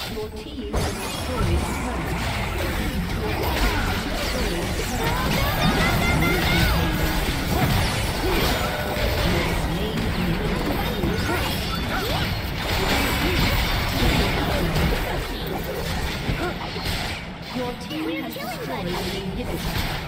Your team has destroyed a turret. Your team has destroyed an inhibitor.